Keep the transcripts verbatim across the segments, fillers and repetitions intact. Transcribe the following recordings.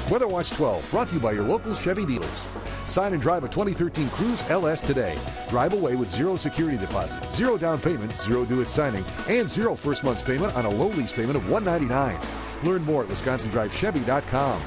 Weather Watch twelve, brought to you by your local Chevy dealers. Sign and drive a twenty thirteen Cruze L S today. Drive away with zero security deposit, zero down payment, zero due at signing, and zero first month's payment on a low lease payment of one ninety-nine. Learn more at wisconsin drive chevy dot com.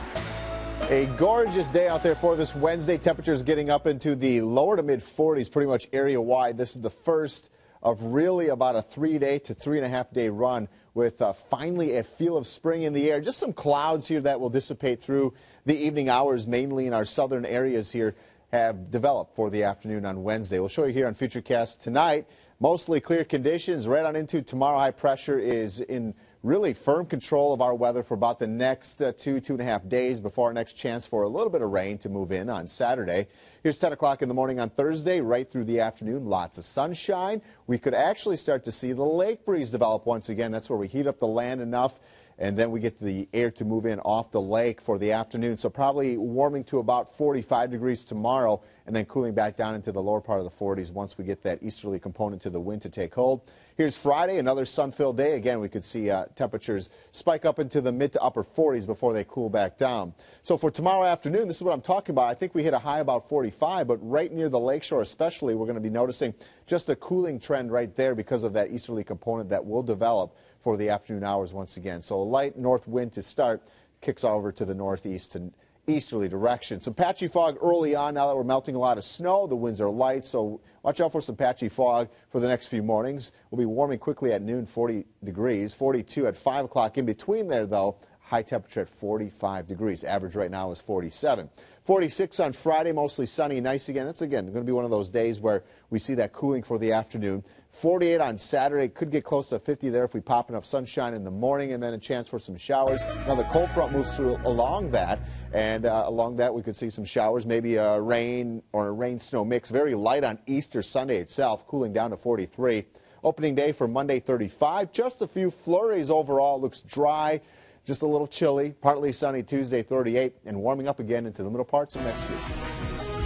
A gorgeous day out there for this Wednesday. Temperatures getting up into the lower to mid forties pretty much area-wide. This is the first of really about a three-day to three-and-a-half-day run with uh, finally a feel of spring in the air. Just some clouds here that will dissipate through the evening hours, mainly in our southern areas here, have developed for the afternoon on Wednesday. We'll show you here on Futurecast tonight. Mostly clear conditions right on into tomorrow. High pressure is in really firm control of our weather for about the next uh, two, two and a half days before our next chance for a little bit of rain to move in on Saturday. Here's ten o'clock in the morning on Thursday, right through the afternoon. Lots of sunshine. We could actually start to see the lake breeze develop once again. That's where we heat up the land enough, and then we get the air to move in off the lake for the afternoon. So probably warming to about forty-five degrees tomorrow, and then cooling back down into the lower part of the forties once we get that easterly component to the wind to take hold. Here's Friday, another sun-filled day. Again, we could see uh, temperatures spike up into the mid to upper forties before they cool back down. So for tomorrow afternoon, this is what I'm talking about. I think we hit a high about forty-five, but right near the lakeshore especially, we're going to be noticing just a cooling trend right there because of that easterly component that will develop for the afternoon hours once again. So a light north wind to start, kicks over to the northeast and easterly direction. Some patchy fog early on. Now that we're melting a lot of snow, the winds are light, so watch out for some patchy fog for the next few mornings. We'll be warming quickly at noon, forty degrees, forty-two at five o'clock. In between there, though, high temperature at forty-five degrees. Average right now is forty-seven. forty-six on Friday, mostly sunny and nice again. That's, again, going to be one of those days where we see that cooling for the afternoon. forty-eight on Saturday. Could get close to fifty there if we pop enough sunshine in the morning, and then a chance for some showers. Now the cold front moves through along that, and uh, along that we could see some showers, maybe a rain or a rain-snow mix. Very light on Easter Sunday itself, cooling down to forty-three. Opening day for Monday, thirty-five. Just a few flurries overall. Looks dry, just a little chilly. Partly sunny Tuesday, thirty-eight, and warming up again into the middle parts of next week.